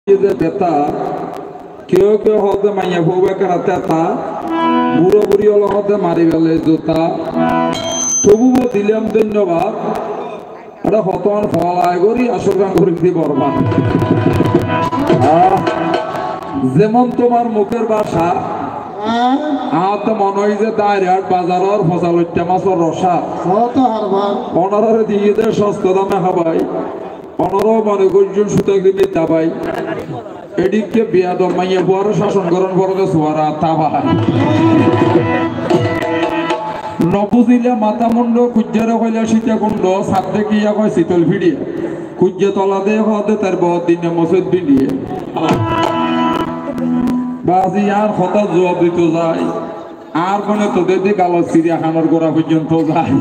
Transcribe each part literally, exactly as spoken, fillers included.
তেতা কেউ কেউ হতে মাইয়া ভৌবে কেনা তেতা বুড়ো বুড়ি হলো হতে মারি গেলে জোতা তবুও দিলাম ধন্যবাদ এটা হতমান ফল আয় করি আসল গান করি দি বরবাদ যেমন তোমার মুখের ভাষা আমার তো মনে হয় যে দাঁড়িয়াট বাজারের ফসালটা মাছের রসা পনেরো দিয়ে দেয় সস্তা দামে খাবাই পনেরো মনে করছেন সুতা কিনে দাবাই এদিকে বিয়া দমাইয়া বুয়ার শাসন করেন বড় সোয়ারা তাবাই নবুজিলে মাথা মুন্ড কুজ্জারে কইলা সীতা কুণ্ড সাথে কিয়া কয় শীতল ভিড়িয়ে কুজ্জে তলা দে হতে তার বহুত দিনে মসজিদ ভিড়িয়ে বাজি আর কথা জবাব দিতে যায় আর মনে তোদের দিকে আলো চিড়িয়াখানার গোড়া পর্যন্ত যায়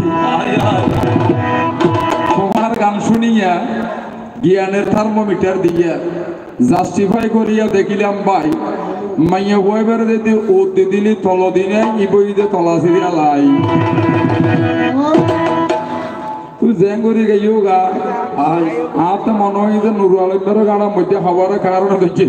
তোমার গান শুনিয়া জ্ঞানের থার্মোমিটার দিয়া জাস্টিফাই করিয়া দেখিলাম ভাই মাইয়া বইবার যদি ওদ দিলি তল দিনে ইবইদে তলা সিরিয়া লাই তুই জেং করি গেও গা আর তো মনে হয় যে নুরু আলমের গাড়ার মধ্যে হবার কারণে দেখছি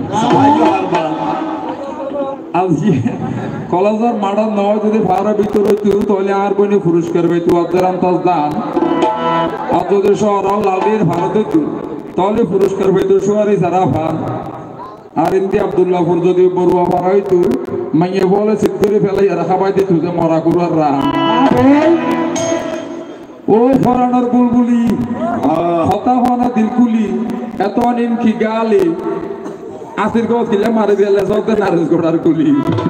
আজকে কলেজের মাঠের নয় যদি ভাড়া ভিতর হইতো তাহলে আর বইনি পুরস্কার পাইতো আদের আন্তাজ দান আর যদি শহরাও লালির ভারত হইতো তাহলে পুরস্কার পাইতো সোয়ারি সারা ভান আর ইন্দি আব্দুল্লাহপুর যদি বড়ুয়া ভাড়া হইতো মাইয়ে বলে সিট করে ফেলাই আর খাবাই দিত যে মরা গুড়ার রান ও ফরানোর বুলবুলি হতা হনা দিলকুলি এত নিম কি গালি আসির গো দিলে মারে দিলে সতে নারেশ গোড়ার কুলি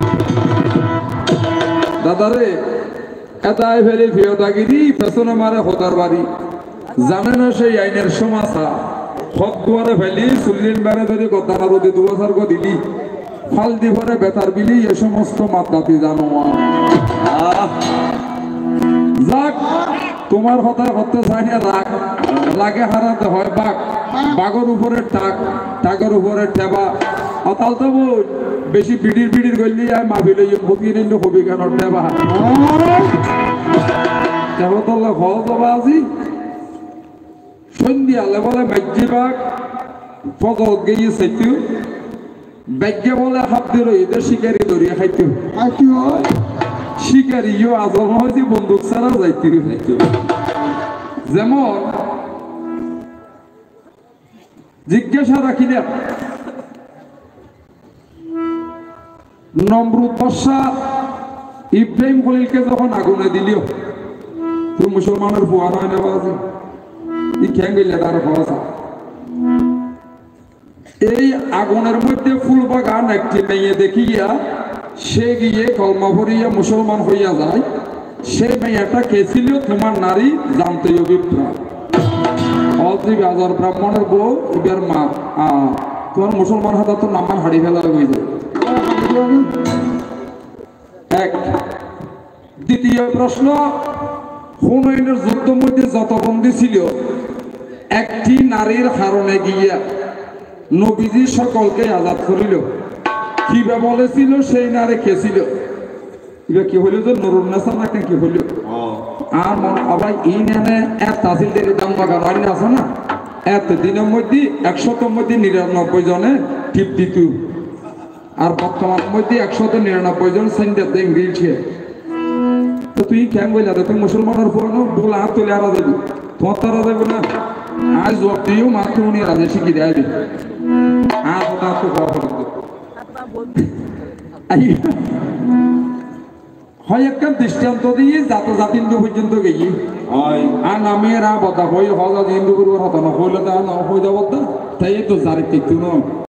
দাদারে এটাই ফেলে ফিয়দাগিরি পেছনে মারে হতার বাড়ি জানে না সেই আইনের সমাসা হত দুয়ারে ফেলি চুল্লির বেড়ে ধরে গদ্দানা রোদে দু বছর গো দিলি ফাল দি ভরে বেতার বিলি এ সমস্ত মাত্রাতি জানো যাক তোমার হতার হতে চাই না রাগ লাগে হারাতে হয় বাঘ বাঘের উপরে টাক টাকের উপরে ঠেবা অতাল তো বল বেশি বিড়ির বিড়ির গলি আর মাফি লই বকিয়ে নিল হবি কেন ঠেবা ঠেবা তোলা ঘর যাবা আজি সন্ধিয়ালে বলে মাইজি বাঘ ফজলত গিয়ে চাইতো ব্যাগ্যে বলে হাত দিয়ে রইতে শিকারি ধরিয়া খাইতো শিকারিও আজল হয়তো বন্দুক ছাড়া যাইতে খাইতো যেমন জিজ্ঞাসা রাখিলাম নমরুদ বাদশা ইব্রাহিম খলিলকে যখন আগুনে দিলিও তুই মুসলমানের বুয়া নয় না বাজি ই খেয়ে গেলে তার ভরসা এই আগুনের মধ্যে ফুল বাগান একটি মেয়ে দেখিয়া সে গিয়ে কলমা ভরিয়া মুসলমান হইয়া যায় সে মেয়েটা কে ছিল তোমার নারী জানতে অভিপ্রায় অজি বাজার ব্রাহ্মণের বউ এবার মা তোমার মুসলমান হাতে তো নামান হাড়ি ফেলা হয়ে যায় এক দ্বিতীয় প্রশ্ন হুনাইনের যুদ্ধের মধ্যে যত বন্দী ছিল একটি নারীর হারণে গিয়া নবীজি সকলকে আজাদ করিল কিবা বলেছিল সেই নারী কে ছিল এবার কি হইল যে নুরুন নেসা না কি হইল আর মনে আবার এই নামে এক তাসিলদের দাম বাগান আইন আছে না এত দিনের মধ্যে একশোর মধ্যে নিরানব্বই জনে টিপ দিত আর বর্তমান মধ্যে একশত নিরানব্বই জন সেন্টার দেন গিয়েছে তো তুই কেন বললা তুই মুসলমানের পুরানো বলে হাত তুলে আরা যাবি তোমার তারা যাবে না আজ জব দিও মাত্র উনি রাজে শিখিয়ে দেয় আর ওটা তো হয় একটা দৃষ্টান্ত দিয়ে জাত জাতি হিন্দু পর্যন্ত গেছি আর নামে রা বদা হই হজা হিন্দু করবো হতো না হইলে তা না হয়ে যাবো তাই তো জারি নয়